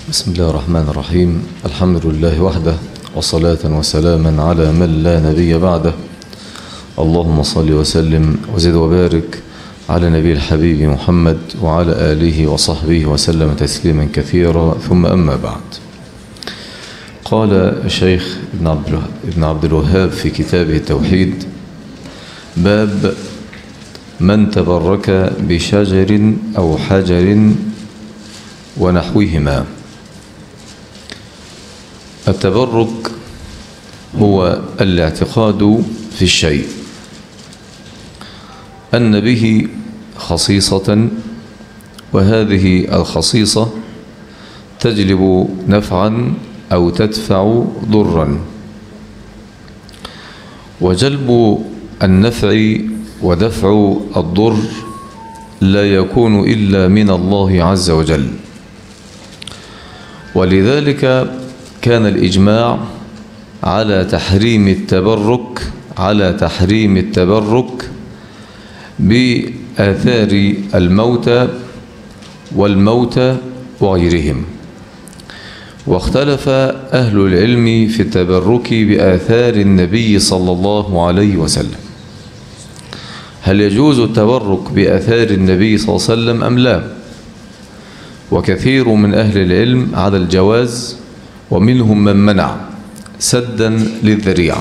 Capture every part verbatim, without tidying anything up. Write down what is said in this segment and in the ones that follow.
بسم الله الرحمن الرحيم. الحمد لله وحده، وصلاة وسلاما على من لا نبي بعده. اللهم صل وسلم وزد وبارك على نبي الحبيب محمد وعلى آله وصحبه وسلم تسليما كثيرا، ثم أما بعد. قال الشيخ ابن عبد الوهاب في كتابه التوحيد: باب من تبرك بشجر أو حجر ونحوهما. التبرك هو الاعتقاد في الشيء أن به خصيصة، وهذه الخصيصة تجلب نفعا أو تدفع ضرا، وجلب النفع ودفع الضر لا يكون إلا من الله عز وجل. ولذلك كان الإجماع على تحريم التبرك على تحريم التبرك بآثار الموتى والموتى وغيرهم. واختلف أهل العلم في التبرك بآثار النبي صلى الله عليه وسلم، هل يجوز التبرك بآثار النبي صلى الله عليه وسلم أم لا؟ وكثير من أهل العلم على الجواز، ومنهم من منع سدا للذريعة.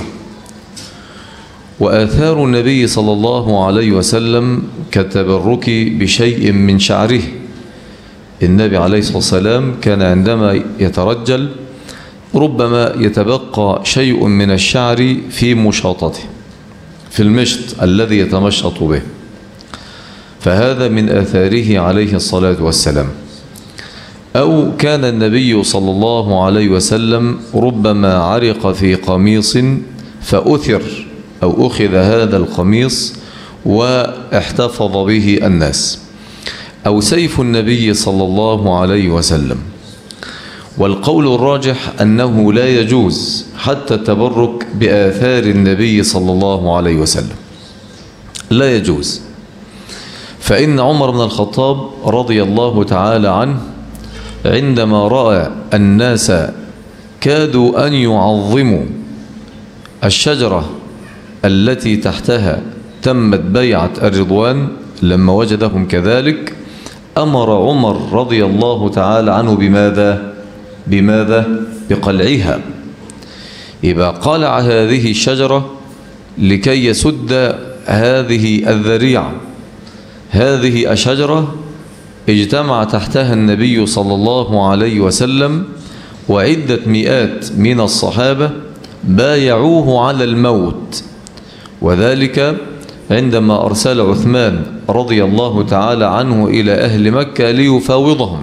وآثار النبي صلى الله عليه وسلم كالتبرك بشيء من شعره. النبي عليه الصلاة والسلام كان عندما يترجل ربما يتبقى شيء من الشعر في مشاطته، في المشط الذي يتمشط به، فهذا من آثاره عليه الصلاة والسلام. أو كان النبي صلى الله عليه وسلم ربما عرق في قميص فأثر أو أخذ هذا القميص واحتفظ به الناس، أو سيف النبي صلى الله عليه وسلم. والقول الراجح أنه لا يجوز حتى التبرك بآثار النبي صلى الله عليه وسلم، لا يجوز. فإن عمر بن الخطاب رضي الله تعالى عنه عندما رأى الناس كادوا أن يعظموا الشجرة التي تحتها تمت بيعة الرضوان، لما وجدهم كذلك أمر عمر رضي الله تعالى عنه بماذا؟ بماذا؟ بقلعها. يبقى قلع هذه الشجرة لكي يسد هذه الذريعة. هذه الشجرة اجتمع تحتها النبي صلى الله عليه وسلم وعدة مئات من الصحابة بايعوه على الموت، وذلك عندما أرسل عثمان رضي الله تعالى عنه إلى أهل مكة ليفاوضهم،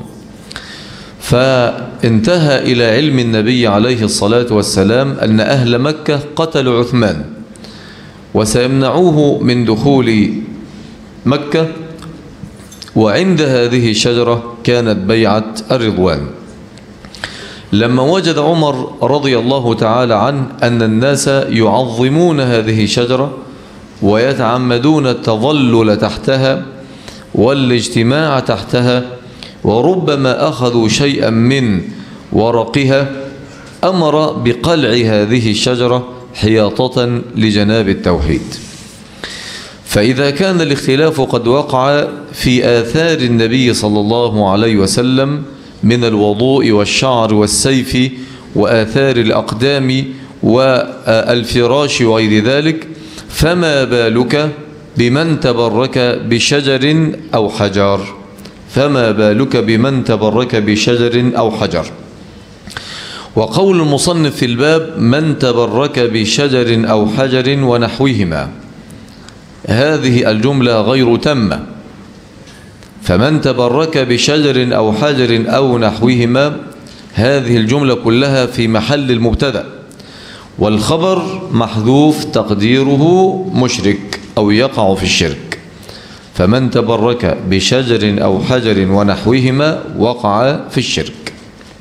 فانتهى إلى علم النبي عليه الصلاة والسلام أن أهل مكة قتلوا عثمان وسيمنعوه من دخول مكة، وعند هذه الشجرة كانت بيعة الرضوان. لما وجد عمر رضي الله تعالى عنه أن الناس يعظمون هذه الشجرة ويتعمدون التظلل تحتها والاجتماع تحتها، وربما أخذوا شيئا من ورقها، أمر بقلع هذه الشجرة حياطة لجناب التوحيد. فإذا كان الاختلاف قد وقع في آثار النبي صلى الله عليه وسلم من الوضوء والشعر والسيف وآثار الأقدام والفراش وغير ذلك، فما بالك بمن تبرك بشجر أو حجر؟ فما بالك بمن تبرك بشجر أو حجر؟ وقول المصنف في الباب: من تبرك بشجر أو حجر ونحوهما، هذه الجملة غير تامة. فمن تبرك بشجر أو حجر أو نحوهما، هذه الجملة كلها في محل المبتدأ، والخبر محذوف تقديره مشرك أو يقع في الشرك. فمن تبرك بشجر أو حجر ونحوهما وقع في الشرك.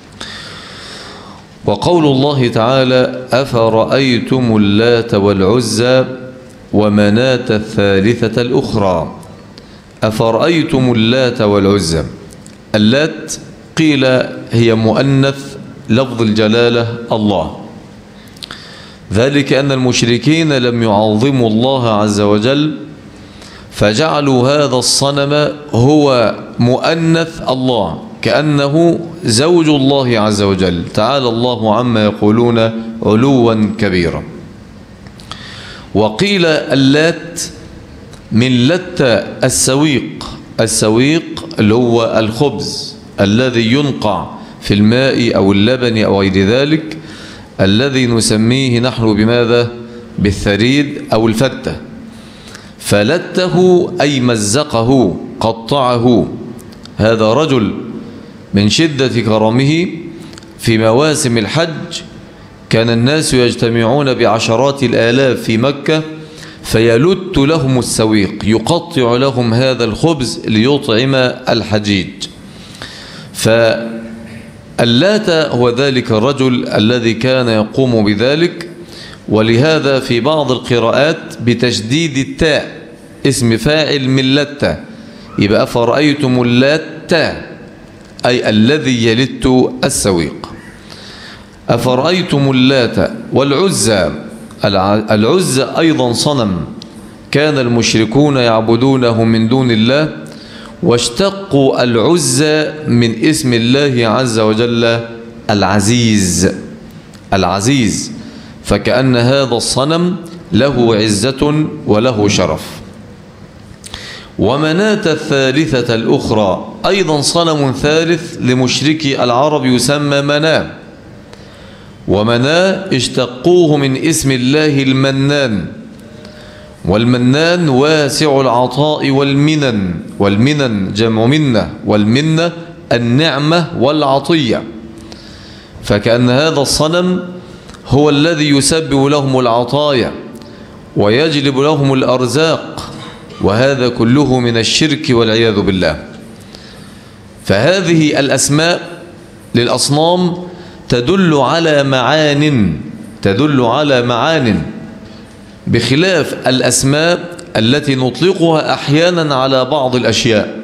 وقول الله تعالى: أفرأيتم اللات والعزى ومناة الثالثة الأخرى. أفرأيتم اللات والعزى، اللات قيل هي مؤنث لفظ الجلالة الله، ذلك أن المشركين لم يعظموا الله عز وجل فجعلوا هذا الصنم هو مؤنث الله، كأنه زوج الله عز وجل، تعالى الله عما يقولون علوا كبيرا. وقيل اللات من لت السويق، السويق اللي هو الخبز الذي ينقع في الماء أو اللبن أو غير ذلك، الذي نسميه نحن بماذا؟ بالثريد أو الفتة. فلته أي مزقه قطعه. هذا رجل من شدة كرمه في مواسم الحج كان الناس يجتمعون بعشرات الآلاف في مكة فيلت لهم السويق، يقطع لهم هذا الخبز ليطعم الحجيج. فاللات هو ذلك الرجل الذي كان يقوم بذلك، ولهذا في بعض القراءات بتشديد التاء اسم فاعل من لت، يبقى فرأيتم اللات أي الذي يلت السويق. أفرأيتم اللات والعزى، العزى أيضا صنم كان المشركون يعبدونه من دون الله، واشتقوا العزى من اسم الله عز وجل العزيز، العزيز، فكأن هذا الصنم له عزة وله شرف. ومناة الثالثة الأخرى أيضا صنم ثالث لمشركي العرب يسمى مناه، ومناه اشتقوه من اسم الله المنان، والمنان واسع العطاء والمنن، والمنن جمع منة، والمنة النعمة والعطية، فكأن هذا الصنم هو الذي يسبب لهم العطايا ويجلب لهم الأرزاق، وهذا كله من الشرك والعياذ بالله. فهذه الأسماء للأصنام تدل على معان، تدل على معان بخلاف الأسماء التي نطلقها أحيانا على بعض الأشياء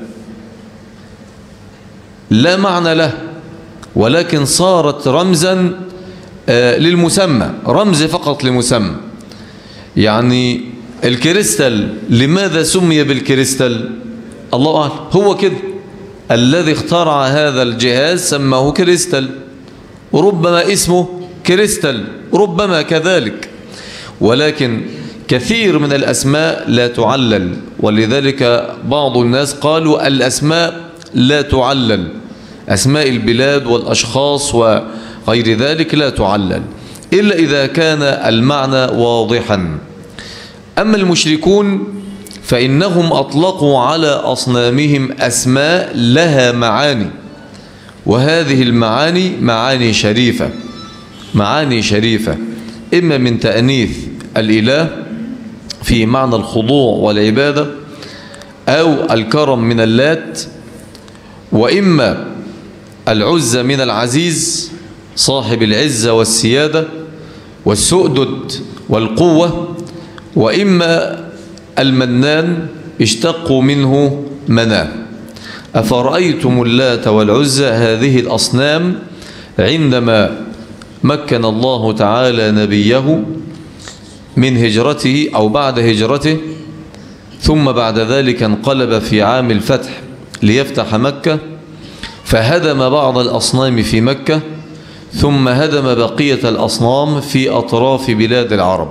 لا معنى له، ولكن صارت رمزا للمسمى، رمز فقط لمسمى. يعني الكريستال لماذا سمي بالكريستال؟ الله أعلم، هو كده الذي اخترع هذا الجهاز سماه كريستال، وربما اسمه كريستال، ربما كذلك، ولكن كثير من الأسماء لا تعلل، ولذلك بعض الناس قالوا الأسماء لا تعلل، أسماء البلاد والأشخاص وغير ذلك لا تعلل إلا إذا كان المعنى واضحا. أما المشركون فإنهم أطلقوا على أصنامهم أسماء لها معاني، وهذه المعاني معاني شريفة، معاني شريفة إما من تأنيث الإله في معنى الخضوع والعبادة، أو الكرم من اللات، وإما العزة من العزيز صاحب العزة والسيادة والسؤدد والقوة، وإما المنان اشتقوا منه مناه. أفرأيتم اللات والعزى، هذه الأصنام عندما مكن الله تعالى نبيه من هجرته أو بعد هجرته، ثم بعد ذلك انقلب في عام الفتح ليفتح مكة، فهدم بعض الأصنام في مكة، ثم هدم بقية الأصنام في أطراف بلاد العرب.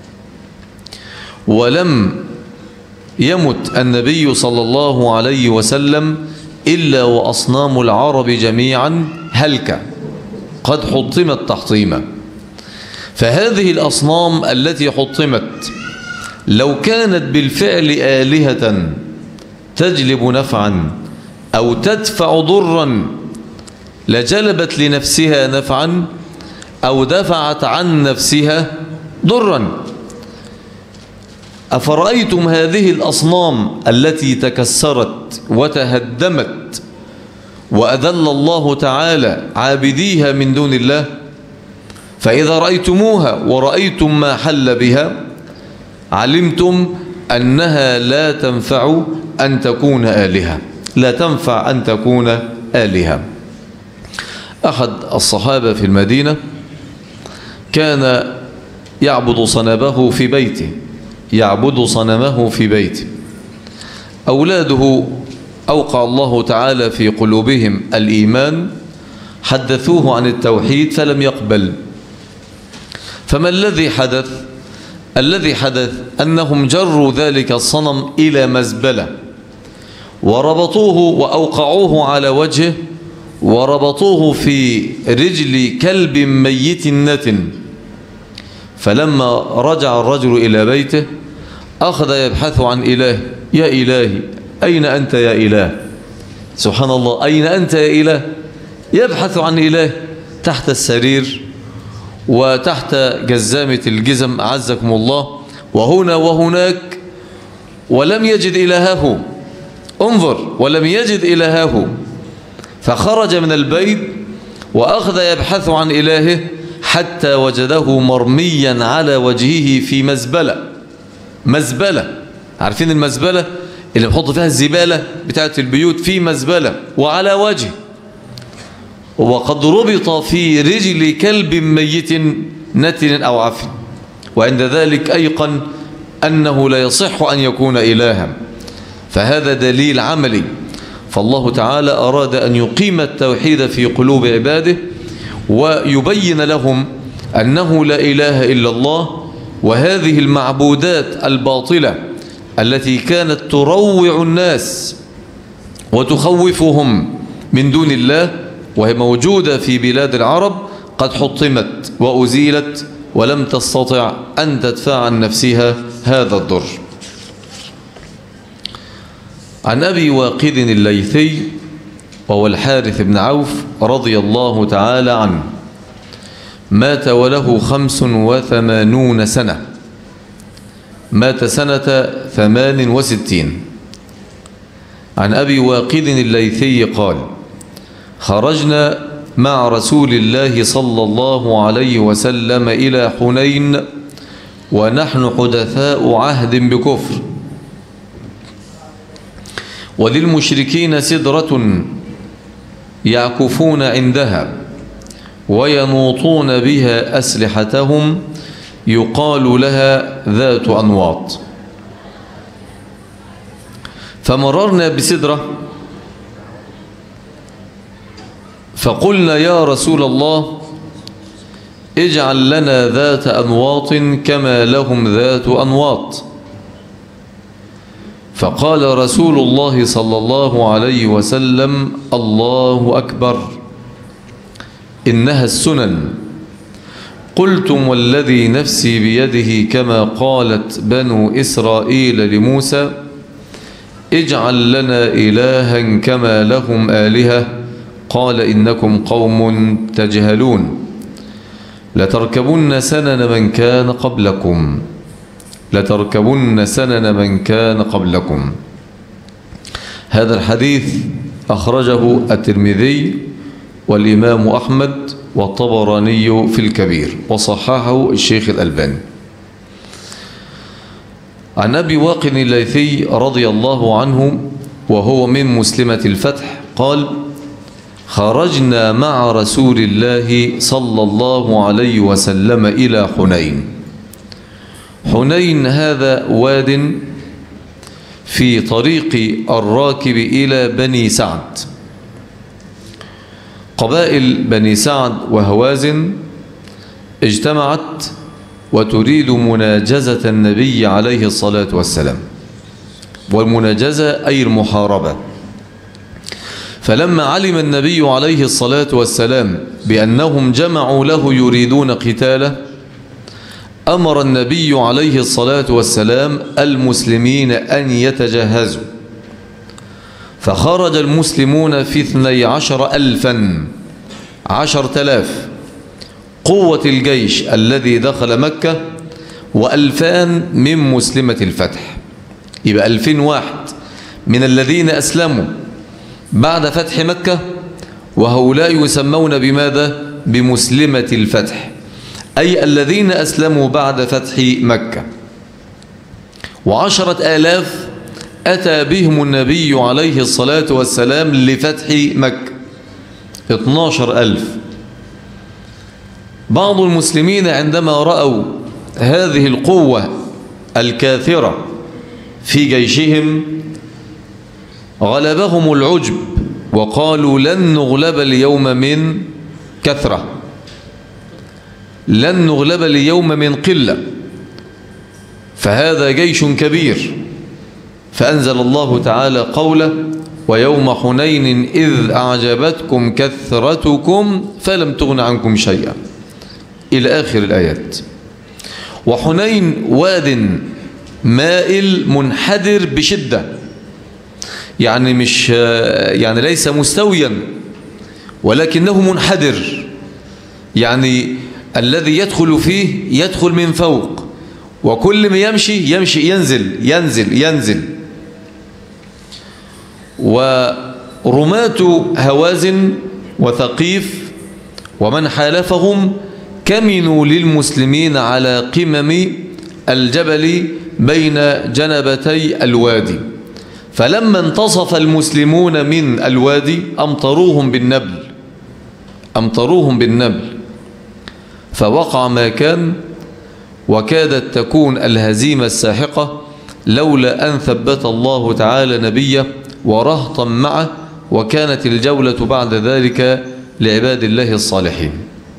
ولم يمت النبي صلى الله عليه وسلم إلا وأصنام العرب جميعا هلكة قد حطمت تحطيما. فهذه الأصنام التي حطمت لو كانت بالفعل آلهة تجلب نفعا أو تدفع ضرا لجلبت لنفسها نفعا أو دفعت عن نفسها ضرا. أفرأيتم هذه الأصنام التي تكسرت وتهدمت وأذل الله تعالى عابديها من دون الله؟ فإذا رأيتموها ورأيتم ما حل بها علمتم أنها لا تنفع أن تكون آلهة، لا تنفع أن تكون آلهة. أحد الصحابة في المدينة كان يعبد صنمه في بيته يعبد صنمه في بيته أولاده أوقع الله تعالى في قلوبهم الإيمان، حدثوه عن التوحيد فلم يقبل. فما الذي حدث؟ الذي حدث أنهم جروا ذلك الصنم إلى مزبلة وربطوه وأوقعوه على وجهه وربطوه في رجل كلب ميت نتن. فلما رجع الرجل إلى بيته أخذ يبحث عن إله، يا إلهي أين أنت يا إله؟ سبحان الله، أين أنت يا إله؟ يبحث عن إله تحت السرير وتحت جزامة الجزم أعزكم الله، وهنا وهناك، ولم يجد إلهه. انظر، ولم يجد إلهه. فخرج من البيت وأخذ يبحث عن إلهه حتى وجده مرميا على وجهه في مزبلة. مزبلة، عارفين المزبلة اللي بحط فيها الزبالة بتاعت البيوت؟ في مزبلة وعلى وجهه، وقد ربط في رجل كلب ميت نتن أو عفن. وعند ذلك أيقن أنه لا يصح أن يكون إلها. فهذا دليل عملي. فالله تعالى أراد أن يقيم التوحيد في قلوب عباده ويبين لهم أنه لا إله إلا الله، وهذه المعبودات الباطلة التي كانت تروع الناس وتخوفهم من دون الله وهي موجودة في بلاد العرب قد حطمت وأزيلت، ولم تستطع أن تدفع عن نفسها هذا الضر. عن أبي واقد الليثي وهو الحارث بن عوف رضي الله تعالى عنه، مات وله خمس وثمانون سنة، مات سنة ثمان وستين. عن أبي واقد الليثي قال: خرجنا مع رسول الله صلى الله عليه وسلم إلى حنين ونحن حدثاء عهد بكفر، وللمشركين سدرة يعكفون عندها وينوطون بها أسلحتهم يقال لها ذات أنواط. فمررنا بسدرة فقلنا: يا رسول الله اجعل لنا ذات أنواط كما لهم ذات أنواط. فقال رسول الله صلى الله عليه وسلم: الله أكبر، إنها السنن. قلتم: والذي نفسي بيده كما قالت بنو إسرائيل لموسى: اجعل لنا إلها كما لهم آلهة. قال: إنكم قوم تجهلون، لتركبن سنن من كان قبلكم، لتركبن سنن من كان قبلكم. هذا الحديث أخرجه الترمذي والإمام أحمد والطبراني في الكبير، وصححه الشيخ الألباني. عن أبي واقد الليثي رضي الله عنه وهو من مسلمة الفتح قال: خرجنا مع رسول الله صلى الله عليه وسلم إلى حنين. حنين هذا واد في طريق الراكب إلى بني سعد. قبائل بني سعد وهوازن اجتمعت وتريد مناجزة النبي عليه الصلاة والسلام، والمناجزة أي المحاربة. فلما علم النبي عليه الصلاة والسلام بأنهم جمعوا له يريدون قتاله، أمر النبي عليه الصلاة والسلام المسلمين أن يتجهزوا. فخرج المسلمون في اثني عشر ألفا، عشر تلاف قوة الجيش الذي دخل مكة، وألفان من مسلمة الفتح، يبقى ألفين واحد من الذين أسلموا بعد فتح مكة، وهؤلاء يسمون بماذا؟ بمسلمة الفتح، أي الذين أسلموا بعد فتح مكة. وعشرة آلاف أتى بهم النبي عليه الصلاة والسلام لفتح مكة، اثناشر ألف. بعض المسلمين عندما رأوا هذه القوة الكاثرة في جيشهم غلبهم العجب وقالوا لن نغلب اليوم من كثرة، لن نغلب اليوم من قلة، فهذا جيش كبير. فأنزل الله تعالى قوله ويوم حنين إذ أعجبتكم كثرتكم فلم تغن عنكم شيئا إلى آخر الآيات. وحنين واد مائل منحدر بشدة، يعني مش يعني ليس مستويا ولكنه منحدر، يعني الذي يدخل فيه يدخل من فوق، وكل ما يمشي يمشي ينزل ينزل ينزل. ورماة هوازن وثقيف ومن حالفهم كمنوا للمسلمين على قمم الجبل بين جنبتي الوادي، فلما انتصف المسلمون من الوادي أمطروهم بالنبل أمطروهم بالنبل فوقع ما كان، وكادت تكون الهزيمة الساحقة لولا أن ثبت الله تعالى نبيه ورهطا معه، وكانت الجولة بعد ذلك لعباد الله الصالحين.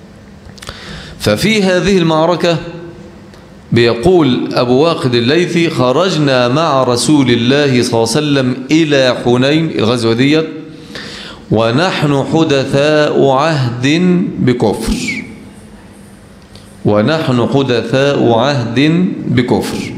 ففي هذه المعركة بيقول أبو واقد الليثي خرجنا مع رسول الله صلى الله عليه وسلم إلى حنين الغزوة دي ونحن حدثاء عهد بكفر ونحن حدثاء عهد بكفر.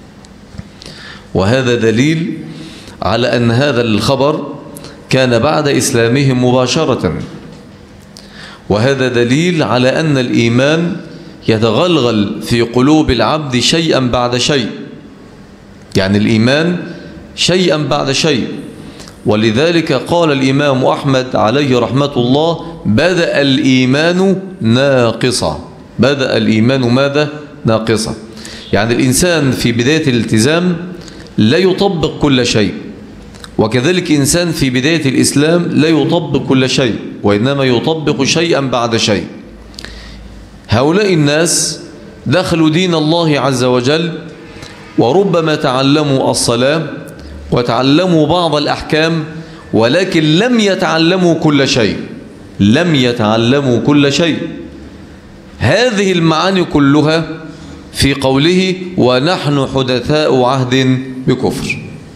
وهذا دليل على أن هذا الخبر كان بعد إسلامهم مباشرة، وهذا دليل على أن الإيمان يتغلغل في قلوب العبد شيئا بعد شيء، يعني الإيمان شيئا بعد شيء. ولذلك قال الإمام أحمد عليه رحمة الله بدأ الإيمان ناقصا، بدأ الإيمان ماذا؟ ناقصا. يعني الإنسان في بداية الالتزام لا يطبق كل شيء، وكذلك إنسان في بداية الإسلام لا يطبق كل شيء، وإنما يطبق شيئا بعد شيء. هؤلاء الناس دخلوا دين الله عز وجل، وربما تعلموا الصلاة وتعلموا بعض الأحكام، ولكن لم يتعلموا كل شيء لم يتعلموا كل شيء. هذه المعاني كلها في قوله ونحن حدثاء عهد بكفر.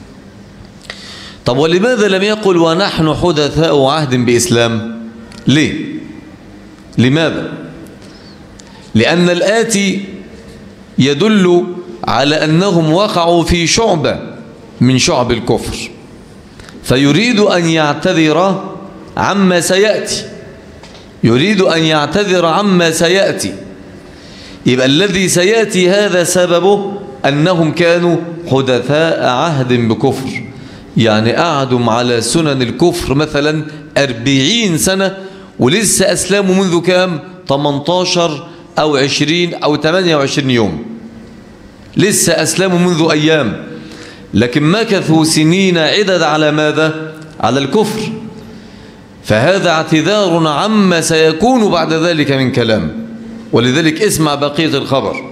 طب ولماذا لم يقل ونحن حدثاء عهد بإسلام؟ ليه؟ لماذا؟ لأن الآتي يدل على أنهم وقعوا في شعبة من شعب الكفر، فيريد أن يعتذر عما سيأتي يريد أن يعتذر عما سيأتي يبقى الذي سيأتي هذا سببه أنهم كانوا حدثاء عهد بكفر، يعني قعدوا على سنن الكفر مثلا أربعين سنة ولسه أسلموا منذ كام؟ ثمانية عشر أو عشرين أو ثمانية وعشرين يوم، لسه أسلموا منذ أيام، لكن مكثوا سنين عدد على ماذا؟ على الكفر. فهذا اعتذار عما سيكون بعد ذلك من كلام. ولذلك اسمع بقية الخبر: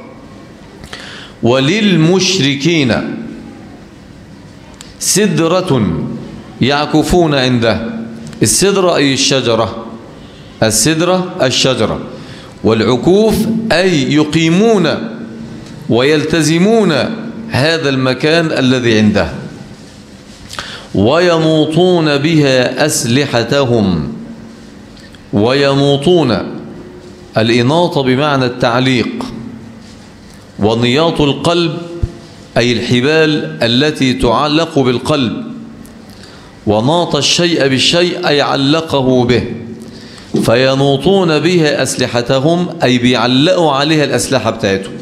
وللمشركين سدرة يعكفون عنده. السدرة أي الشجرة، السدرة الشجرة، والعكوف أي يقيمون ويلتزمون هذا المكان الذي عنده، وينوطون بها أسلحتهم. وينوطون، الإناطة بمعنى التعليق، ونياط القلب أي الحبال التي تعلق بالقلب، وناط الشيء بالشيء أي علقه به. فينوطون بها أسلحتهم أي بيعلقوا عليها الأسلحة بتاعتهم،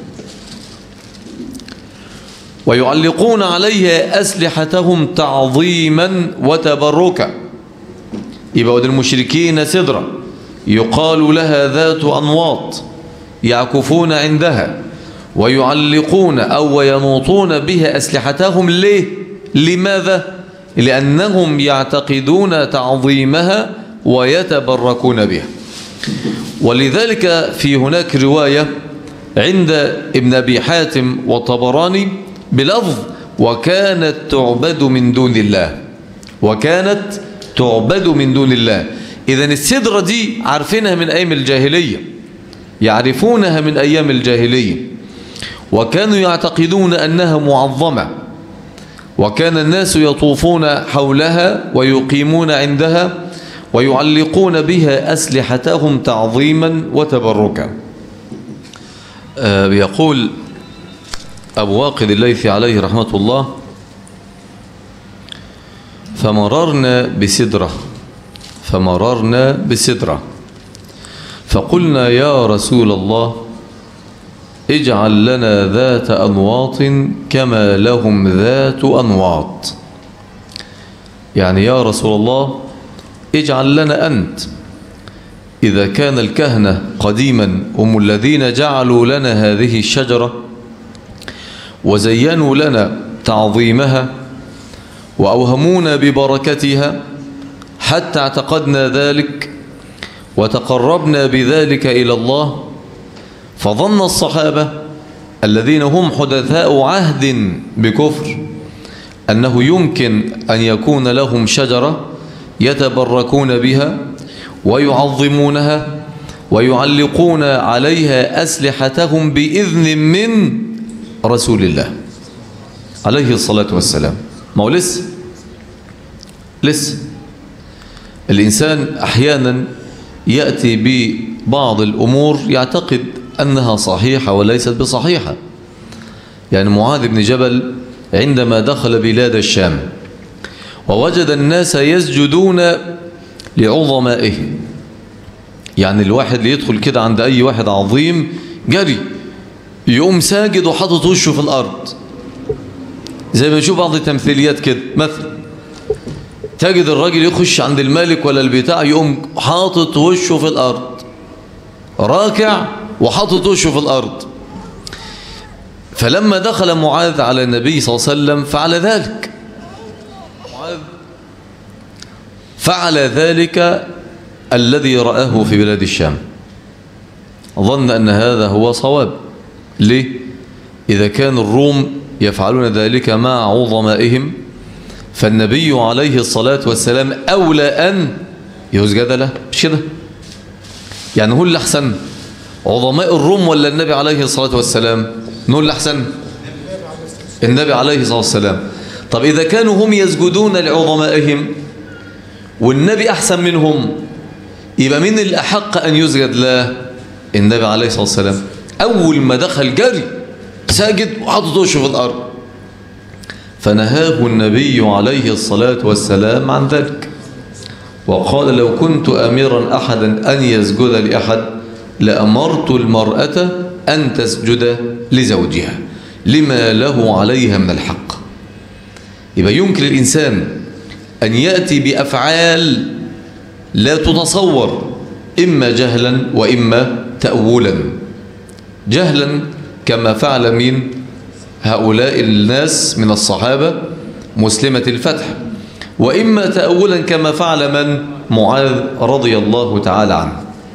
ويعلقون عليها أسلحتهم تعظيما وتبركا. يبقى المشركين سدرة يقال لها ذات أنواط يعكفون عندها ويعلقون أو ينوطون بها أسلحتهم. ليه؟ لماذا؟ لأنهم يعتقدون تعظيمها ويتبركون بها. ولذلك في هناك رواية عند ابن أبي حاتم والطبراني بلفظ وكانت تعبد من دون الله، وكانت تعبد من دون الله. إذن السدرة دي عارفينها من أيام الجاهلية، يعرفونها من أيام الجاهلية، وكانوا يعتقدون أنها معظمة، وكان الناس يطوفون حولها ويقيمون عندها ويعلقون بها أسلحتهم تعظيما وتبركا. آه يقول أبو واقد الليثي عليه رحمة الله: فمررنا بسدرة فمررنا بسدرة فقلنا يا رسول الله اجعل لنا ذات أنواط كما لهم ذات أنواط. يعني يا رسول الله اجعل لنا أنت، إذا كان الكهنة قديما هم الذين جعلوا لنا هذه الشجرة وزينوا لنا تعظيمها وأوهمونا ببركتها حتى اعتقدنا ذلك وتقربنا بذلك إلى الله، فظن الصحابة الذين هم حدثاء عهد بكفر أنه يمكن أن يكون لهم شجرة يتبركون بها ويعظمونها ويعلقون عليها أسلحتهم بإذن من رسول الله عليه الصلاة والسلام. ما هو لسه لسه الإنسان أحيانا يأتي ببعض الأمور يعتقد أنها صحيحة وليست بصحيحة. يعني معاذ بن جبل عندما دخل بلاد الشام ووجد الناس يسجدون لعظمائه، يعني الواحد اللي يدخل كده عند أي واحد عظيم جري يقوم ساجد وحاطط وشه في الأرض، زي ما نشوف بعض التمثيليات كده. مثلا تجد الراجل يخش عند الملك ولا البتاع يقوم حاطط وشه في الأرض، راكع وحاطط وشه في الأرض. فلما دخل معاذ على النبي صلى الله عليه وسلم فعل ذلك، معاذ فعل ذلك الذي رآه في بلاد الشام، ظن أن هذا هو صواب. ليه؟ إذا كان الروم يفعلون ذلك مع عظمائهم فالنبي عليه الصلاة والسلام أولى أن يسجد له، مش كده؟ يعني هو اللي أحسن، عظماء الروم ولا النبي عليه الصلاة والسلام؟ نقول اللي أحسن النبي عليه الصلاة والسلام. طب إذا كانوا هم يسجدون لعظمائهم والنبي أحسن منهم، يبقى مين الأحق أن يسجد له؟ النبي عليه الصلاة والسلام. أول ما دخل جري ساجد وحاطط وشه في الأرض، فنهاه النبي عليه الصلاة والسلام عن ذلك وقال لو كنت أميرا أحدا أن يسجد لأحد لأمرت المرأة أن تسجد لزوجها لما له عليها من الحق. يبقى يمكن الإنسان أن يأتي بأفعال لا تتصور، إما جهلا وإما تأولا. جهلا كما فعل من هؤلاء الناس من الصحابة مسلمة الفتح، وإما تأولا كما فعل من معاذ رضي الله تعالى عنه.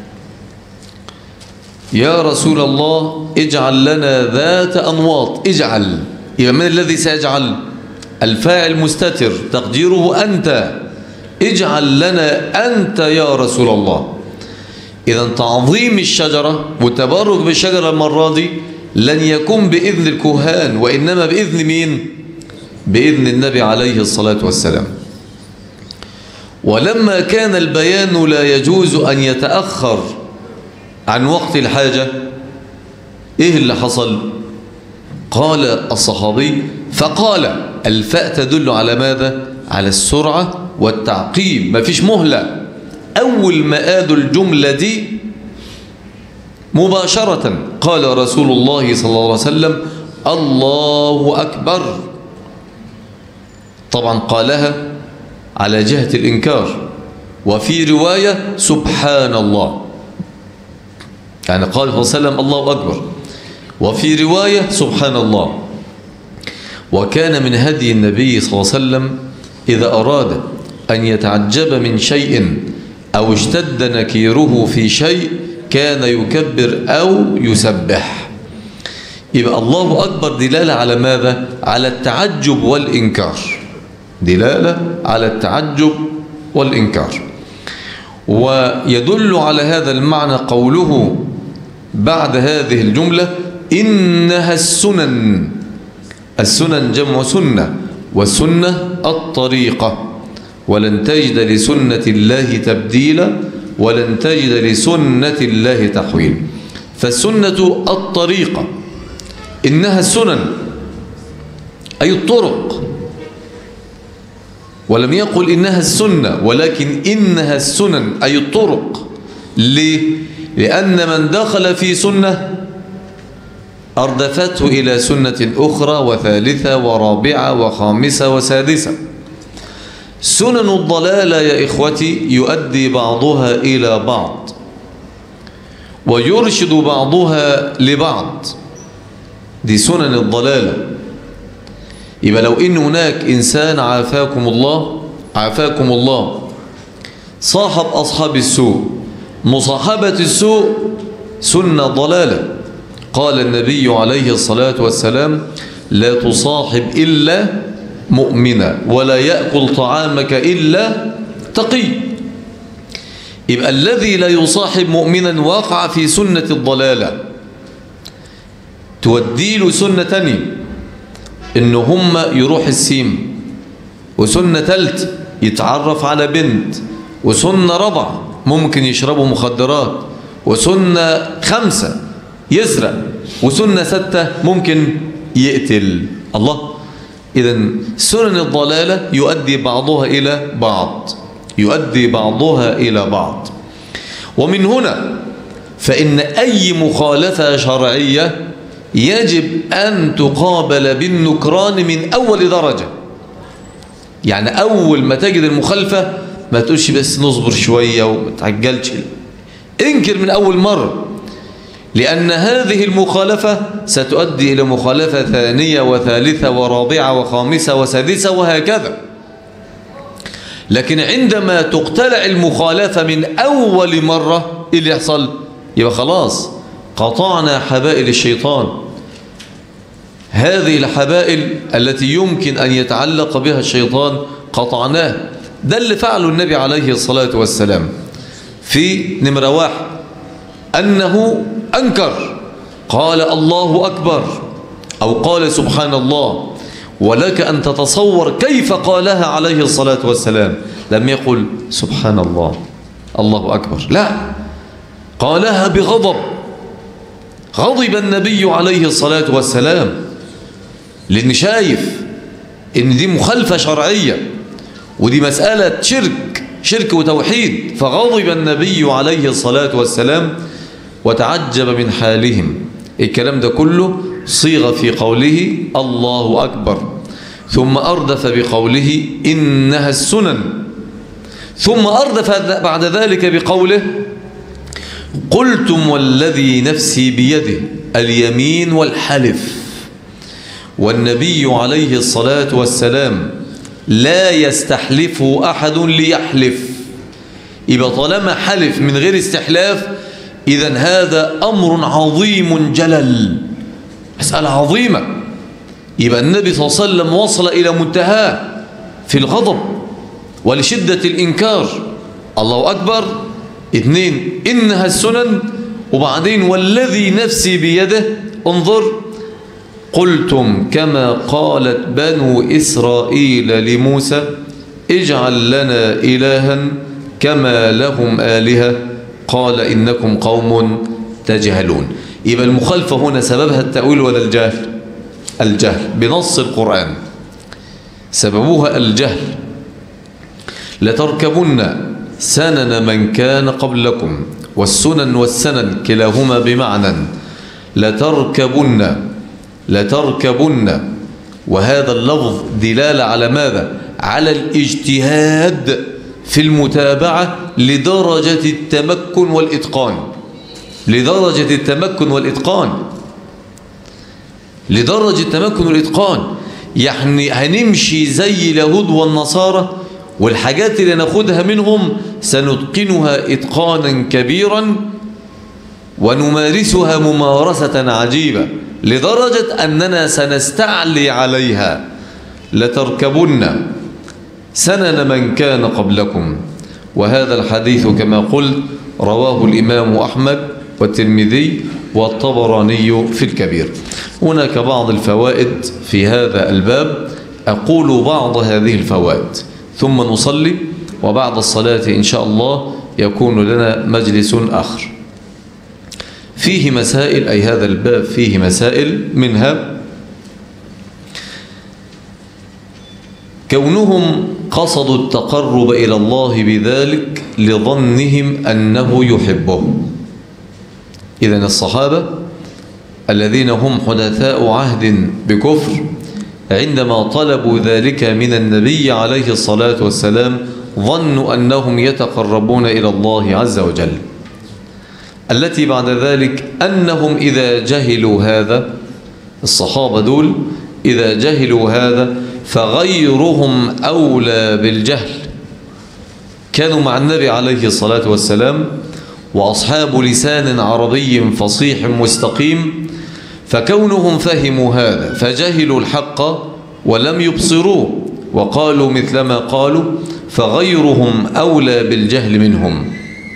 يا رسول الله اجعل لنا ذات أنواط. اجعل، يبقى من الذي سيجعل؟ الفاعل مستتر تقديره أنت، اجعل لنا أنت يا رسول الله. إذا تعظيم الشجرة والتبرك بالشجرة المرة دي لن يكون بإذن الكهان، وإنما بإذن مين؟ بإذن النبي عليه الصلاة والسلام. ولما كان البيان لا يجوز أن يتأخر عن وقت الحاجة، إيه اللي حصل؟ قال الصحابي فقال، الفاء تدل على ماذا؟ على السرعة والتعقيب، ما فيش مهلة. أول ما قالوا الجملة دي مباشرة قال رسول الله صلى الله عليه وسلم الله أكبر. طبعا قالها على جهة الإنكار، وفي رواية سبحان الله، يعني قال صلى الله عليه وسلم الله أكبر، وفي رواية سبحان الله. وكان من هدي النبي صلى الله عليه وسلم إذا أراد أن يتعجب من شيء أو اشتد نكيره في شيء كان يكبر أو يسبح. يبقى الله أكبر دلالة على ماذا؟ على التعجب والإنكار، دلالة على التعجب والإنكار. ويدل على هذا المعنى قوله بعد هذه الجملة إنها السنن. السنن جمع سنة، والسنة الطريقة، ولن تجد لسنة الله تبديلا ولن تجد لسنة الله تحويل. فالسنة الطريقة، إنها السنن أي الطرق، ولم يقل إنها السنة ولكن إنها السنن أي الطرق. ليه؟ لأن من دخل في سنة أردفته إلى سنة أخرى وثالثة ورابعة وخامسة وسادسة. سنن الضلالة يا إخوتي يؤدي بعضها إلى بعض ويرشد بعضها لبعض، دي سنن الضلالة. يبقى لو إن هناك إنسان عافاكم الله عافاكم الله صاحب أصحاب السوء، مصاحبة السوء سنة ضلالة. قال النبي عليه الصلاة والسلام لا تصاحب إلا مؤمنا ولا يأكل طعامك إلا تقي. يبقى الذي لا يصاحب مؤمنا وقع في سنة الضلالة، تودي له سنة تانية إن هم يروح السيم، وسنة ثالثة يتعرف على بنت، وسنة رابعة ممكن يشربوا مخدرات، وسنة خمسة يسرق، وسنة ستة ممكن يقتل. الله، إذن سنن الضلالة يؤدي بعضها إلى بعض يؤدي بعضها إلى بعض. ومن هنا فإن أي مخالفة شرعية يجب أن تقابل بالنكران من أول درجة. يعني أول ما تجد المخالفة ما تقولش بس نصبر شوية وما تعجلش، انكر من أول مرة، لأن هذه المخالفة ستؤدي إلى مخالفة ثانية وثالثة ورابعة وخامسة وسادسة وهكذا. لكن عندما تقتلع المخالفة من أول مرة إيه اللي يحصل؟ يبقى خلاص قطعنا حبائل الشيطان، هذه الحبائل التي يمكن أن يتعلق بها الشيطان قطعناه. ده اللي فعله النبي عليه الصلاة والسلام في نمرة واحد، أنه أنكر، قال الله أكبر أو قال سبحان الله، ولك أن تتصور كيف قالها عليه الصلاة والسلام. لم يقل سبحان الله الله أكبر، لا، قالها بغضب. غضب النبي عليه الصلاة والسلام لأن شايف إن دي مخالفة شرعية ودي مسألة شرك شرك وتوحيد. فغضب النبي عليه الصلاة والسلام وتعجب من حالهم. الكلام ده كله صيغ في قوله الله أكبر، ثم أردف بقوله إنها السنن، ثم أردف بعد ذلك بقوله قلتم والذي نفسي بيده، اليمين والحلف. والنبي عليه الصلاة والسلام لا يستحلف أحد ليحلف. يبقى طالما حلف من غير استحلاف إذن هذا أمر عظيم جلل، مسألة عظيمة. يبقى النبي صلى الله عليه وسلم وصل إلى منتهى في الغضب ولشدة الإنكار. الله أكبر، اثنين إنها السنن، وبعدين والذي نفسي بيده. انظر، قلتم كما قالت بنو إسرائيل لموسى اجعل لنا إلها كما لهم آلهة قال إنكم قوم تجهلون. يبقى المخالفة هنا سببها التأويل ولا الجهل؟ الجهل بنص القرآن، سببها الجهل. لتركبن سنن من كان قبلكم، والسنن والسنن كلاهما بمعنى لتركبن لتركبن وهذا اللفظ دلالة على ماذا؟ على الاجتهاد في المتابعة لدرجة التمكن والإتقان لدرجة التمكن والإتقان لدرجة التمكن والإتقان. يعني هنمشي زي اليهود والنصارى والحاجات اللي ناخدها منهم سنتقنها إتقانا كبيرا ونمارسها ممارسة عجيبة لدرجة أننا سنستعلي عليها. لتركبن سنن من كان قبلكم. وهذا الحديث كما قلت رواه الإمام أحمد والترمذي والطبراني في الكبير. هناك بعض الفوائد في هذا الباب، أقول بعض هذه الفوائد ثم نصلي، وبعد الصلاة إن شاء الله يكون لنا مجلس آخر. فيه مسائل، أي هذا الباب فيه مسائل، منها كونهم قصدوا التقرب إلى الله بذلك لظنهم أنه يحبه. إذن الصحابة الذين هم حدثاء عهد بكفر عندما طلبوا ذلك من النبي عليه الصلاة والسلام ظنوا أنهم يتقربون إلى الله عز وجل، التي بعد ذلك أنهم إذا جهلوا هذا، الصحابة دول إذا جهلوا هذا فغيرهم أولى بالجهل. كانوا مع النبي عليه الصلاة والسلام وأصحاب لسان عربي فصيح مستقيم، فكونهم فهموا هذا فجهلوا الحق ولم يبصروه وقالوا مثلما قالوا، فغيرهم أولى بالجهل منهم.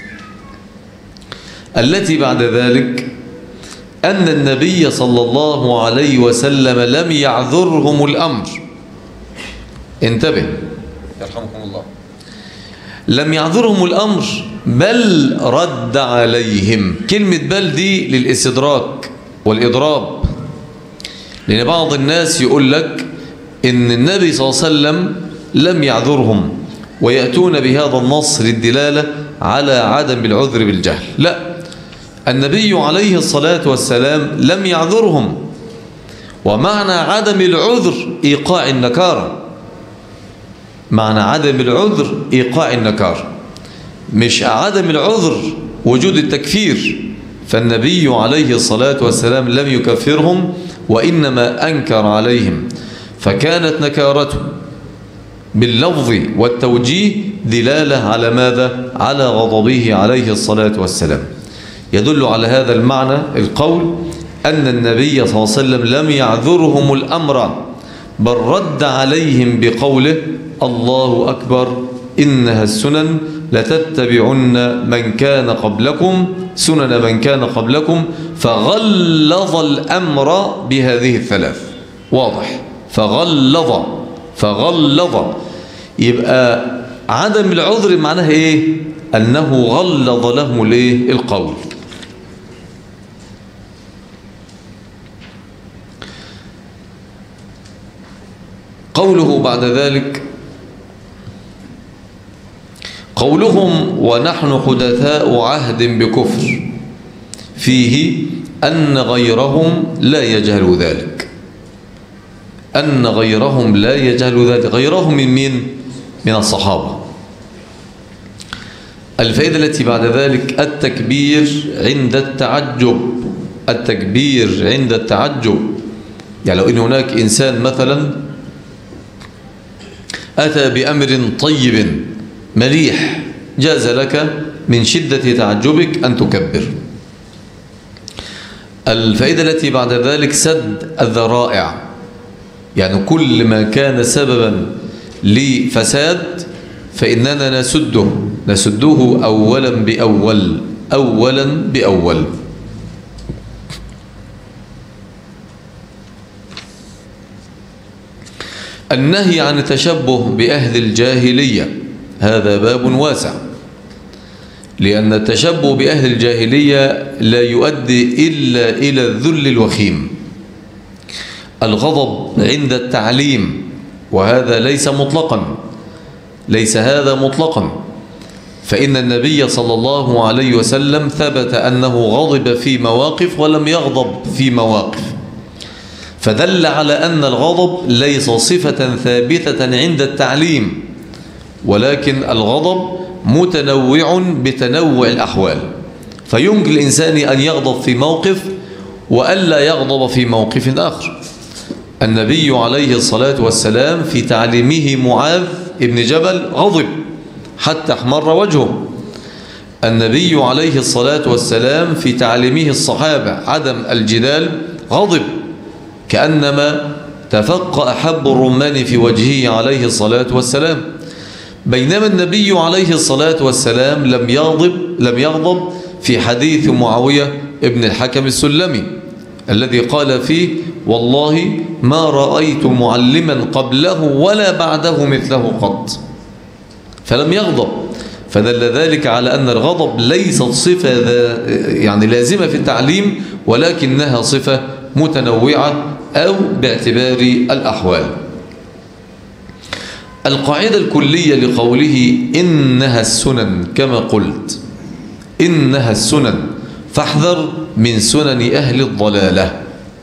التي بعد ذلك أن النبي صلى الله عليه وسلم لم يعذرهم الأمر. انتبه يرحمكم الله، لم يعذرهم الأمر بل رد عليهم. كلمة بل دي للاستدراك والإضراب، لأن بعض الناس يقول لك إن النبي صلى الله عليه وسلم لم يعذرهم ويأتون بهذا النص للدلالة على عدم العذر بالجهل. لا، النبي عليه الصلاة والسلام لم يعذرهم، ومعنى عدم العذر إيقاع النكارة. معنى عدم العذر إيقاع النكارة، مش عدم العذر وجود التكفير. فالنبي عليه الصلاة والسلام لم يكفرهم وإنما أنكر عليهم، فكانت نكارته باللفظ والتوجيه دلالة على ماذا؟ على غضبه عليه الصلاة والسلام. يدل على هذا المعنى القول أن النبي صلى الله عليه وسلم لم يعذرهم الأمر بل رد عليهم بقوله الله أكبر إنها السنن لتتبعن من كان قبلكم سنن من كان قبلكم، فغلظ الأمر بهذه الثلاث. واضح؟ فغلظ فغلظ يبقى عدم العذر معناها إيه؟ أنه غلظ لهم الإيه؟ القول. قوله بعد ذلك قولهم ونحن حدثاء عهد بكفر فيه أن غيرهم لا يجهل ذلك. أن غيرهم لا يجهل ذلك. غيرهم من مين؟ من الصحابة. الفائدة التي بعد ذلك التكبير عند التعجب. التكبير عند التعجب، يعني لو إن هناك إنسان مثلا أتى بأمر طيب مليح جاز لك من شدة تعجبك أن تكبر. الفائدة التي بعد ذلك سد الذرائع، يعني كل ما كان سببا لفساد فإننا نسده نسده أولا بأول أولا بأول. النهي عن التشبه بأهل الجاهلية هذا باب واسع، لأن التشبه بأهل الجاهلية لا يؤدي إلا إلى الذل الوخيم. الغضب عند التعليم، وهذا ليس مطلقا ليس هذا مطلقا، فإن النبي صلى الله عليه وسلم ثبت أنه غضب في مواقف ولم يغضب في مواقف، فدل على أن الغضب ليس صفة ثابتة عند التعليم، ولكن الغضب متنوع بتنوع الأحوال، فيمكن الإنسان أن يغضب في موقف وألا يغضب في موقف آخر. النبي عليه الصلاة والسلام في تعليمه معاذ ابن جبل غضب حتى احمر وجهه. النبي عليه الصلاة والسلام في تعليمه الصحابة عدم الجدال غضب كأنما تفق حب الرمان في وجهه عليه الصلاة والسلام، بينما النبي عليه الصلاة والسلام لم يغضب لم يغضب في حديث معاوية ابن الحكم السلمي الذي قال فيه: والله ما رأيت معلما قبله ولا بعده مثله قط، فلم يغضب. فدل ذلك على أن الغضب ليست صفة يعني لازمة في التعليم، ولكنها صفة متنوعة أو باعتبار الأحوال. القاعدة الكلية لقوله إنها السنن كما قلت، إنها السنن فاحذر من سنن أهل الضلالة.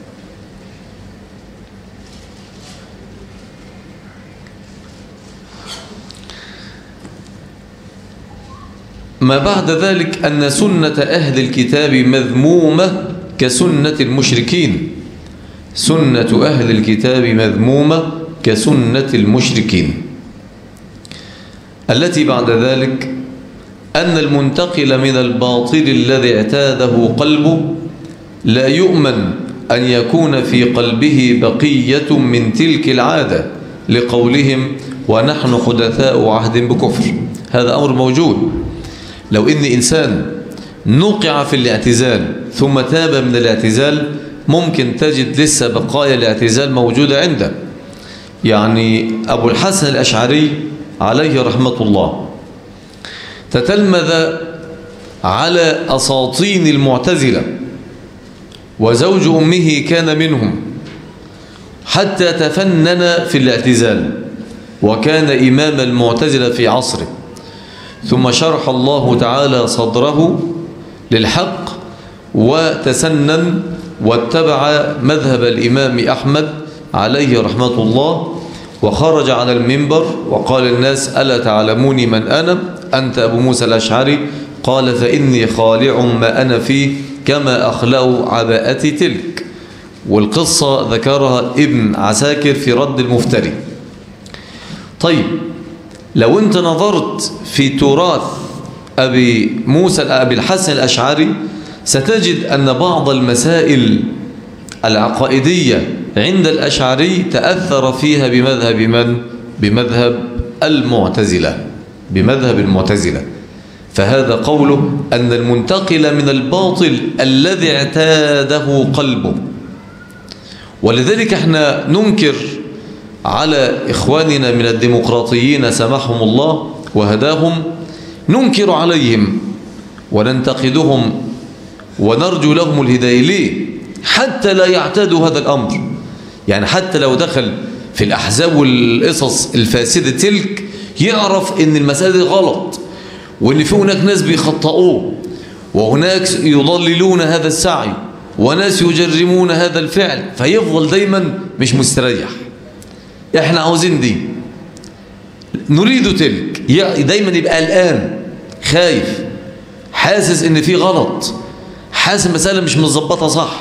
ما بعد ذلك أن سنة أهل الكتاب مذمومة كسنة المشركين، سنة أهل الكتاب مذمومة كسنة المشركين. التي بعد ذلك أن المنتقل من الباطل الذي اعتاده قلبه لا يؤمن أن يكون في قلبه بقية من تلك العادة، لقولهم: ونحن حدثاء عهد بكفر. هذا أمر موجود. لو إن إنسان نقع في الاعتزال ثم تاب من الاعتزال ممكن تجد لسه بقايا الاعتزال موجودة عنده. يعني أبو الحسن الأشعري عليه رحمة الله تتلمذ على أساطين المعتزلة، وزوج أمه كان منهم، حتى تفنن في الاعتزال وكان إمام المعتزلة في عصره. ثم شرح الله تعالى صدره للحق وتسنن واتبع مذهب الإمام أحمد عليه رحمة الله، وخرج على المنبر وقال: الناس ألا تعلمون من أنا؟ أنت أبو موسى الأشعري؟ قال: فإني خالع ما أنا فيه كما أخلأ عباءتي تلك. والقصة ذكرها ابن عساكر في رد المفتري. طيب، لو أنت نظرت في تراث أبي موسى أبي الحسن الأشعري ستجد أن بعض المسائل العقائدية عند الأشعري تأثر فيها بمذهب من؟ بمذهب المعتزلة، بمذهب المعتزلة. فهذا قوله أن المنتقل من الباطل الذي اعتاده قلبه. ولذلك احنا ننكر على إخواننا من الديمقراطيين سمحهم الله وهداهم، ننكر عليهم وننتقدهم ونرجو لهم الهداية. ليه؟ حتى لا يعتادوا هذا الأمر. يعني حتى لو دخل في الأحزاب والقصص الفاسدة تلك يعرف إن المسألة دي غلط، وإن في هناك ناس بيخطئوه، وهناك يضللون هذا السعي، وناس يجرمون هذا الفعل، فيفضل دايما مش مستريح. احنا عاوزين دي، نريد تلك، دايما يبقى قلقان، خايف، حاسس ان في غلط، حاسس المسألة مش متظبطة صح،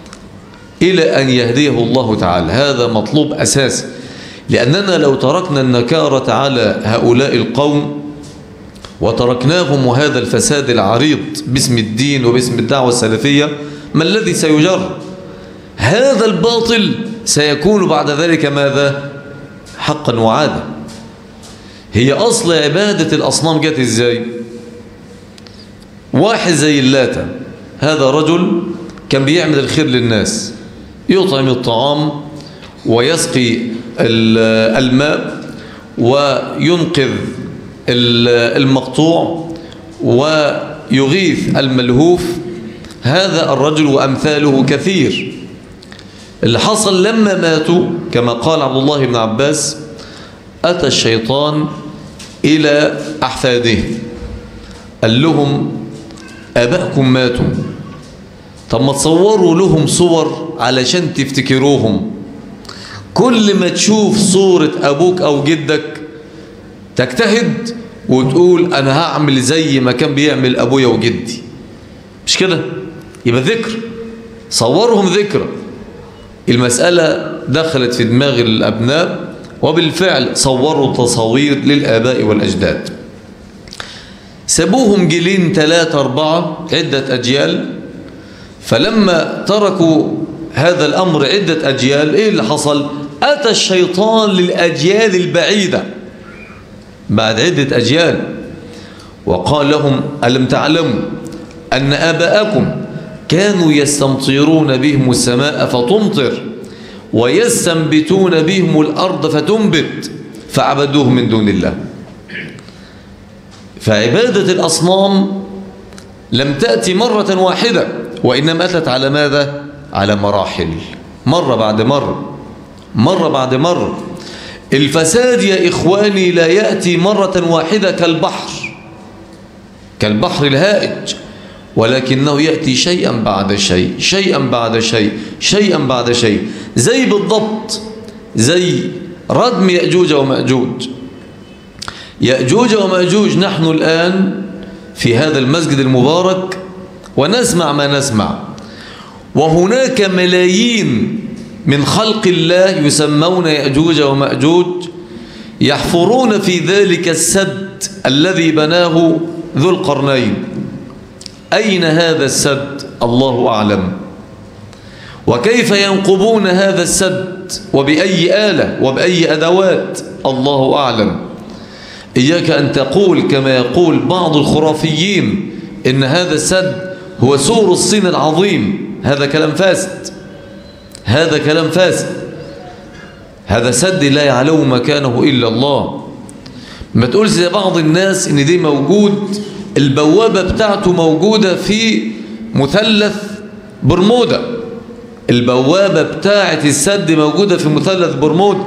إلى أن يهديه الله تعالى. هذا مطلوب أساسي، لأننا لو تركنا النكارة على هؤلاء القوم وتركناهم وهذا الفساد العريض باسم الدين وباسم الدعوة السلفية، ما الذي سيجر؟ هذا الباطل سيكون بعد ذلك ماذا؟ حقا وعادة. هي أصل عبادة الأصنام جت إزاي؟ واحد زي اللاتة، هذا رجل كان بيعمل الخير للناس، يطعم الطعام ويسقي الماء وينقذ المقطوع ويغيث الملهوف. هذا الرجل وأمثاله كثير. اللي حصل لما ماتوا كما قال عبد الله بن عباس: أتى الشيطان إلى أحفاده قال لهم: آبائكم ماتوا، طب ما تصوروا لهم صور علشان تفتكروهم. كل ما تشوف صورة أبوك أو جدك تجتهد وتقول أنا هعمل زي ما كان بيعمل أبويا وجدي، مش كده؟ يبقى ذكر، صورهم ذكرى. المسألة دخلت في دماغ الأبناء وبالفعل صوروا تصاوير للآباء والأجداد. سابوهم جيلين ثلاثة أربعة عدة أجيال، فلما تركوا هذا الأمر عدة أجيال إيه اللي حصل؟ أتى الشيطان للأجيال البعيدة بعد عدة أجيال وقال لهم: ألم تعلموا أن آباءكم كانوا يستمطرون بهم السماء فتمطر ويستنبتون بهم الأرض فتنبت فعبدوه من دون الله. فعبادة الأصنام لم تأتي مرة واحدة، وإنما أتت على ماذا؟ على مراحل، مرة بعد مرة مرة بعد مرة. الفساد يا إخواني لا يأتي مرة واحدة كالبحر كالبحر الهائج، ولكنه يأتي شيئا بعد شيء شيئا بعد شيء شيئا بعد شيء، زي بالضبط زي ردم يأجوج ومأجوج. يأجوج ومأجوج نحن الآن في هذا المسجد المبارك ونسمع ما نسمع، وهناك ملايين من خلق الله يسمون يأجوج ومأجوج يحفرون في ذلك السد الذي بناه ذو القرنين. أين هذا السد؟ الله أعلم. وكيف ينقبون هذا السد وبأي آلة وبأي أدوات؟ الله أعلم. إياك أن تقول كما يقول بعض الخرافيين إن هذا السد هو سور الصين العظيم. هذا كلام فاسد، هذا كلام فاسد. هذا سد لا يعلم مكانه إلا الله. ما تقولش زي بعض الناس إن دي موجود، البوابة بتاعته موجودة في مثلث برمودا، البوابة بتاعة السد موجودة في مثلث برمودا،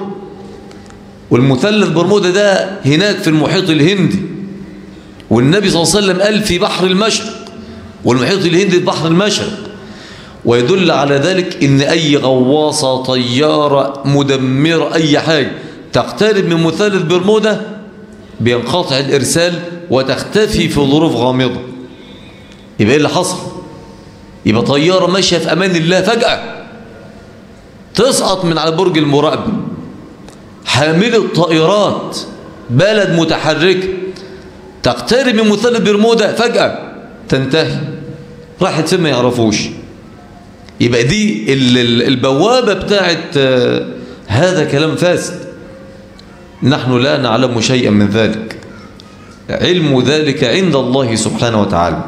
والمثلث برمودا ده هناك في المحيط الهندي، والنبي صلى الله عليه وسلم قال في بحر المشرق، والمحيط الهندي في بحر المشرق. ويدل على ذلك إن أي غواصة طيارة مدمرة أي حاجة تقترب من مثلث برمودا بينقطع الإرسال وتختفي في ظروف غامضة. يبقى إيه اللي حصل؟ يبقى طيارة ماشية في أمان الله فجأة تسقط من على برج المراقبة، حاملة طائرات بلد متحركة تقترب من مثلث برمودا فجأة تنتهي، راحت فين ما يعرفوش. يبقى دي البوابة بتاعت هذا كلام فاسد. نحن لا نعلم شيئا من ذلك، علم ذلك عند الله سبحانه وتعالى.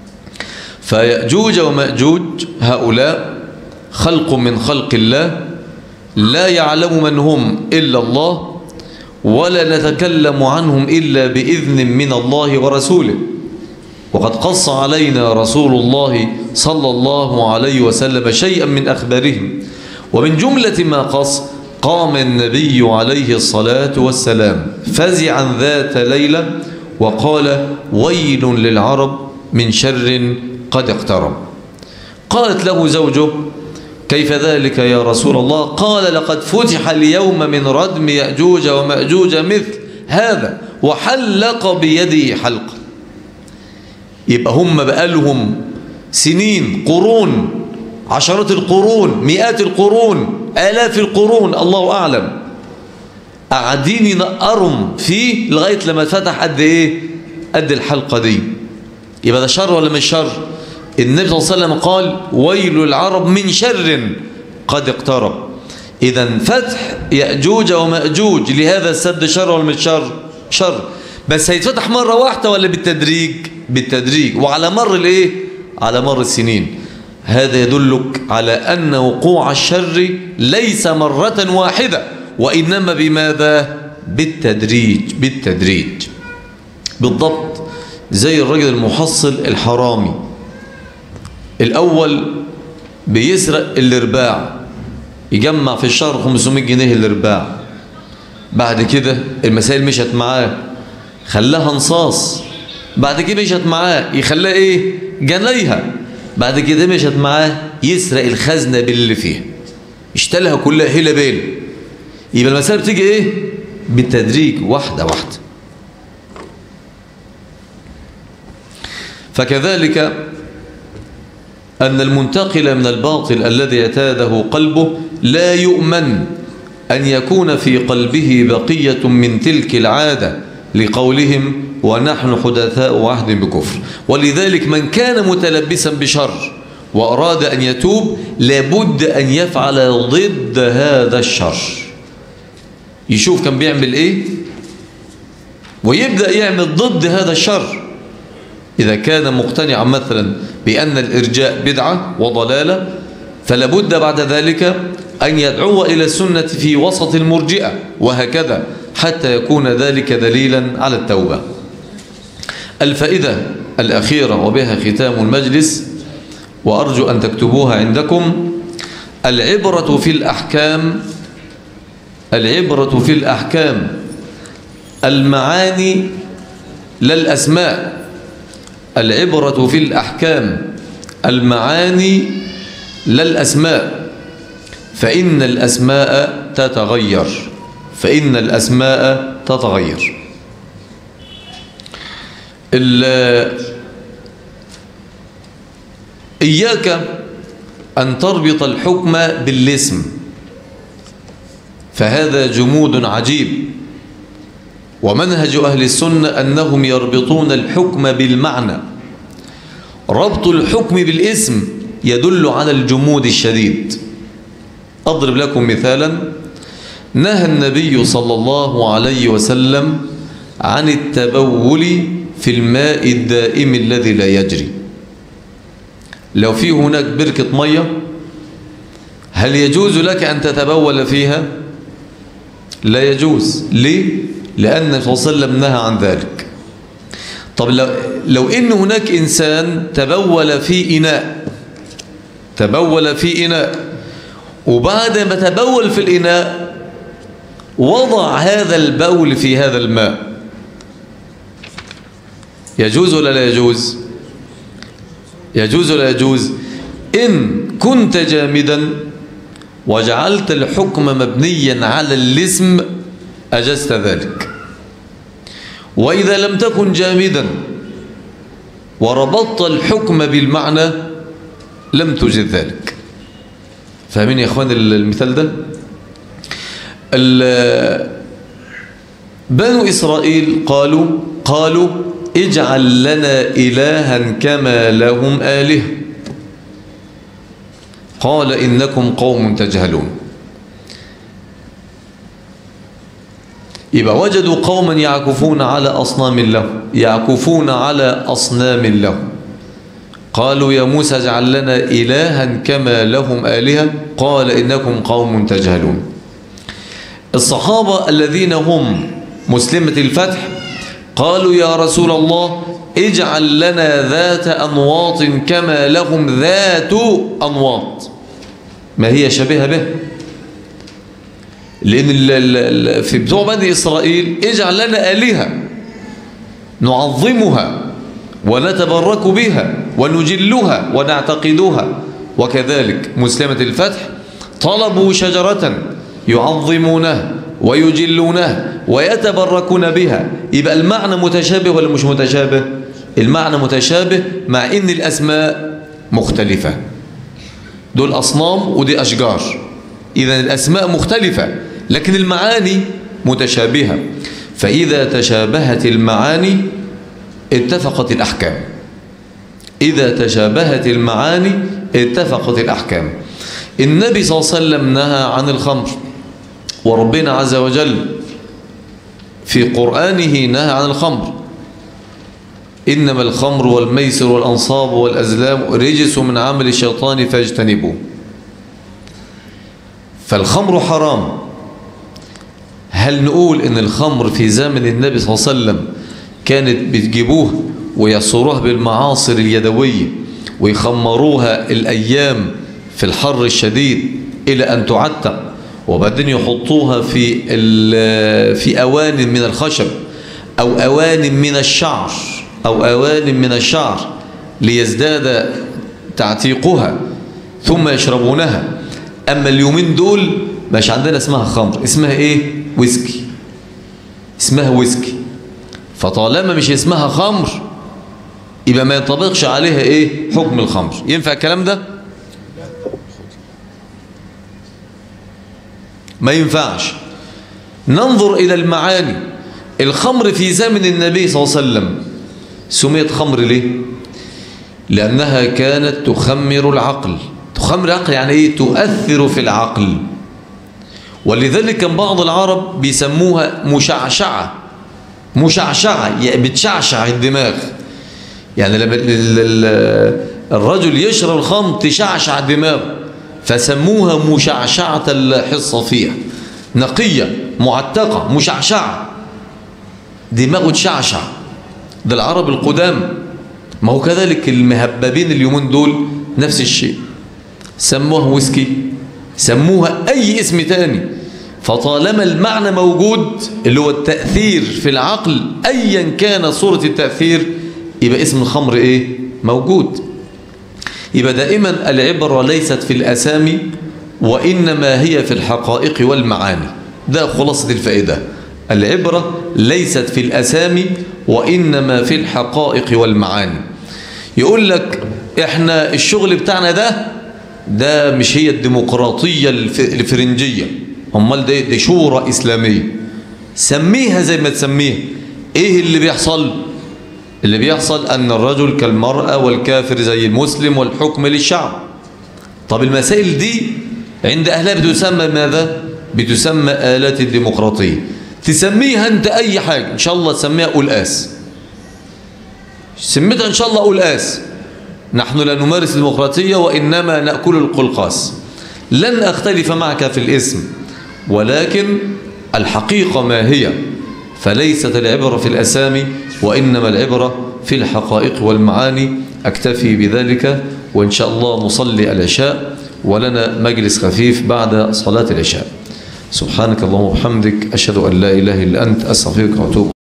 فيأجوج ومأجوج هؤلاء خلق من خلق الله، لا يعلم من هم إلا الله، ولا نتكلم عنهم إلا بإذن من الله ورسوله. وقد قص علينا رسول الله صلى الله عليه وسلم شيئا من أخبارهم، ومن جملة ما قص: قام النبي عليه الصلاة والسلام فزعا ذات ليلة وقال: ويل للعرب من شر قد اقترب. قالت له زوجه: كيف ذلك يا رسول الله؟ قال: لقد فتح اليوم من ردم يأجوج ومأجوج مثل هذا وحلق بيده حلقا. يبقى هم بقالهم سنين، قرون، عشرات القرون، مئات القرون، آلاف القرون، الله أعلم، قاعدين ينقرهم فيه لغاية لما اتفتح قد إيه؟ قد الحلقة دي. يبقى ده شر ولا مش شر؟ النبي صلى الله عليه وسلم قال: ويل العرب من شر قد اقترب. إذا فتح يأجوج ومأجوج لهذا السد شر ولا مش شر؟ شر. بس هيتفتح مرة واحدة ولا بالتدريج؟ بالتدريج، وعلى مر الايه؟ على مر السنين. هذا يدلك على أن وقوع الشر ليس مرة واحدة، وإنما بماذا؟ بالتدريج. بالتدريج بالضبط زي الرجل المحصل الحرامي، الأول بيسرق الارباع، يجمع في الشهر خمسمائة جنيه الارباع. بعد كده المسائل مشت معاه خلاها نصاص، بعد كده مشت معاه يخليها ايه؟ جنيها. بعد كده مشت معاه يسرق الخزنة باللي فيها، اشتلها كلها هيلا بيلا. يبقى المسائل بتيجي ايه؟ بالتدريج، واحدة واحدة. فكذلك أن المنتقل من الباطل الذي اعتاده قلبه لا يؤمن أن يكون في قلبه بقية من تلك العادة لقولهم ونحن حدثاء عهد بكفر. ولذلك من كان متلبسا بشر وأراد أن يتوب لابد أن يفعل ضد هذا الشر، يشوف كان بيعمل إيه ويبدأ يعمل ضد هذا الشر. إذا كان مقتنعا مثلا بأن الإرجاء بدعة وضلالة فلابد بعد ذلك أن يدعو إلى السنة في وسط المرجئة، وهكذا حتى يكون ذلك دليلا على التوبة. الفائدة الأخيرة وبها ختام المجلس، وأرجو أن تكتبوها عندكم: العبرة في الأحكام العبرة في الأحكام المعاني لا الأسماء. العبرة في الأحكام المعاني لا الأسماء، فإن الأسماء تتغير فإن الأسماء تتغير. إياك أن تربط الحكم بالاسم، فهذا جمود عجيب. ومنهج أهل السنة أنهم يربطون الحكم بالمعنى. ربط الحكم بالاسم يدل على الجمود الشديد. أضرب لكم مثالا: نهى النبي صلى الله عليه وسلم عن التبول في الماء الدائم الذي لا يجري. لو في هناك بركة مية هل يجوز لك أن تتبول فيها؟ لا يجوز. ليه؟ لأن النبي صلى الله عليه وسلم نهى عن ذلك. طب لو, لو إن هناك إنسان تبول في إناء تبول في إناء وبعد ما تبول في الإناء وضع هذا البول في هذا الماء، يجوز ولا لا يجوز؟ يجوز ولا يجوز؟ إن كنت جامدا وجعلت الحكم مبنيا على الاسم أجزت ذلك، وإذا لم تكن جامدا وربطت الحكم بالمعنى لم تجد ذلك. فاهمين يا إخوان المثال ده؟ بنو إسرائيل قالوا قالوا اجعل لنا إلها كما لهم آلهة، قال إنكم قوم تجهلون. يبقى وجدوا قوما يعكفون على أصنام له يعكفون على أصنام له قالوا يا موسى اجعل لنا إلها كما لهم آلهة، قال إنكم قوم تجهلون. الصحابة الذين هم مسلمة الفتح قالوا يا رسول الله اجعل لنا ذات أنواط كما لهم ذات أنواط، ما هي شبيهة به. لأن في بتوع بني إسرائيل اجعل لنا آلهة نعظمها ونتبرك بها ونجلها ونعتقدها، وكذلك مسلمة الفتح طلبوا شجرة يعظمونها ويجلونها ويتبركون بها. يبقى المعنى متشابه ولا مش متشابه؟ المعنى متشابه مع إن الأسماء مختلفة. دول أصنام ودي أشجار، إذن الأسماء مختلفة لكن المعاني متشابهة. فإذا تشابهت المعاني اتفقت الأحكام. إذا تشابهت المعاني اتفقت الأحكام. النبي صلى الله عليه وسلم نهى عن الخمر، وربنا عز وجل في قرآنه نهى عن الخمر: إنما الخمر والميسر والأنصاب والأزلام رجس من عمل الشيطان فاجتنبوه. فالخمر حرام. هل نقول إن الخمر في زمن النبي صلى الله عليه وسلم كانت بتجيبوه ويصوروها بالمعاصر اليدوية ويخمروها الأيام في الحر الشديد إلى أن تعتق، وبعدين يحطوها في في أوان من الخشب أو أوان من الشعر أو أوان من الشعر ليزداد تعتيقها ثم يشربونها؟ أما اليومين دول مش عندنا اسمها خمر، اسمها إيه؟ ويسكي. اسمها ويسكي. فطالما مش اسمها خمر يبقى ما ينطبقش عليها إيه؟ حكم الخمر. ينفع الكلام ده؟ ما ينفعش. ننظر إلى المعاني. الخمر في زمن النبي صلى الله عليه وسلم سميت خمر ليه؟ لأنها كانت تخمر العقل. تخمر العقل يعني إيه؟ تؤثر في العقل. ولذلك كان بعض العرب بيسموها مشعشعة. مشعشعة يعني بتشعشع الدماغ. يعني لما الرجل يشرب الخمر تشعشع دماغه، فسموها مشعشعة الحصافية، نقية معتقة مشعشعة، دماغه تشعشع. ده العرب القدام. ما هو كذلك المهببين اليومين دول نفس الشيء، سموها ويسكي، سموها أي اسم تاني، فطالما المعنى موجود اللي هو التأثير في العقل أيا كان صورة التأثير يبقى اسم الخمر إيه؟ موجود. يبقى دائما العبرة ليست في الأسامي وإنما هي في الحقائق والمعاني. ده خلاصة الفائدة. العبرة ليست في الأسامي وإنما في الحقائق والمعاني. يقول لك إحنا الشغل بتاعنا ده ده مش هي الديمقراطية الفرنجية، أمال ده, ده شورى إسلامية. سميها زي ما تسميها. إيه اللي بيحصل؟ اللي بيحصل أن الرجل كالمرأة والكافر زي المسلم والحكم للشعب. طب المسائل دي عند أهلها بتسمى ماذا؟ بتسمى آلات الديمقراطية. تسميها أنت أي حاجة، إن شاء الله تسميها قلقاس، سميتها إن شاء الله قلقاس. نحن لا نمارس الديمقراطية وإنما نأكل القلقاس. لن أختلف معك في الاسم، ولكن الحقيقة ما هي؟ فليست العبرة في الأسامي وإنما العبرة في الحقائق والمعاني. أكتفي بذلك، وإن شاء الله نصلي العشاء ولنا مجلس خفيف بعد صلاة العشاء. سبحانك اللهم وبحمدك، أشهد أن لا إله إلا أنت، أستغفرك وأتوب